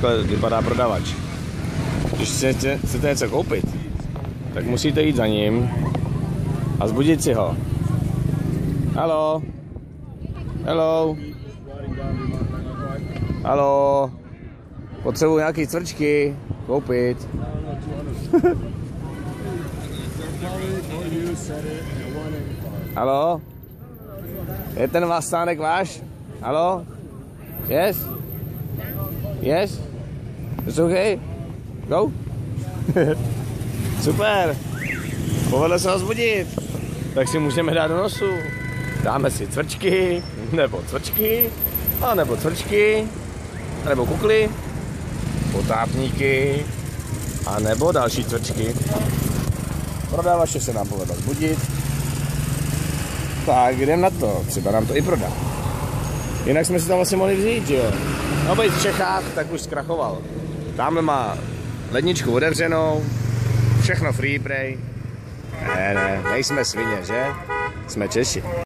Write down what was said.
takhle vypadá prodavač. Když chcete něco koupit, tak musíte jít za ním a zbudit si ho. Haló? Hello? Haló? Potřebuji nějaký cvrčky koupit. Haló? Je ten vás stánek váš? Haló? Yes? Yes? It's okay? Go? Super! Povedlo se ho zbudit. Tak si můžeme dát do nosu. Dáme si cvrčky, nebo cvrčky, a nebo cvrčky, nebo kukly, potápníky, a nebo další cvrčky. Prodavače se nám povedlo zbudit. Tak jdem na to, třeba nám to i prodá. Jinak jsme si tam vlastně mohli vzít, že jo. No být v Čechách, tak už zkrachoval. Tamhle má ledničku otevřenou, všechno free prej. Ne, nejsme svině, že? Jsme Češi.